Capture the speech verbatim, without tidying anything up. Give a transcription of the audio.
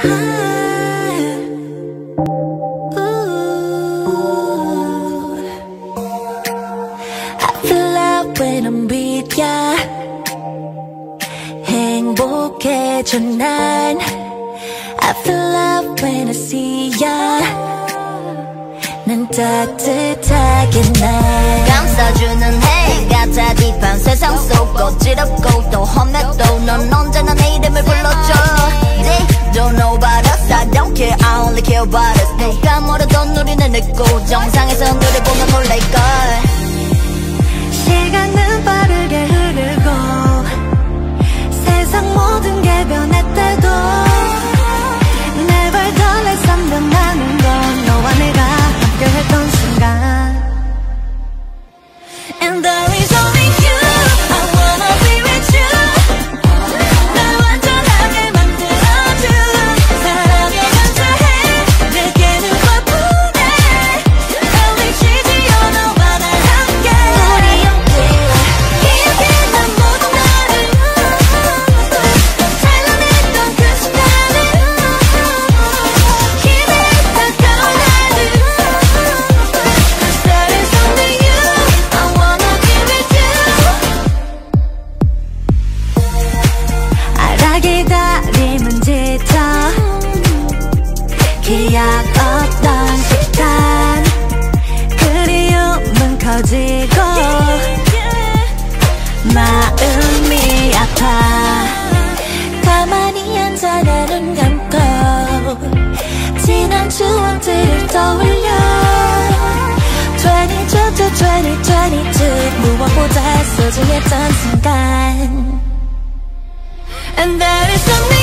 when I'm with ya 행복해져 난 I feel love when I see ya 난 따뜻하게 날 감싸주는 해 같아 딥한 세상 속 어지럽고 또 험해도 넌 언제나 내 이름을 불러줘 They don't know about us I don't care I only care about us 누가 뭐라던 우리는 있고 정상에서 누려보면 놀랄걸 시간은 빠르게 흐르고 세상 모든 게 변했대도 Never done it 상상하는 건 너와 내가 함께했던 순간 And there is only you I wanna be with you 날 완전하게 만들어줘 사랑에 감사해 내게는 과분해 날 미치지 너와 날 함께 우리 함께 희비한 모든 나를 찬란했던 그 순간을 힘이 다가온 날들 Cause there is only you I wanna be with you 알아 기다림은 지쳐 기약 없던 시간 그리움은 커지고 마음이 아파 가만히 앉아 내 눈 감고 지난 추억들을 떠올려 이십이 to 이십이 무엇보다 소중했던 순간 And there is something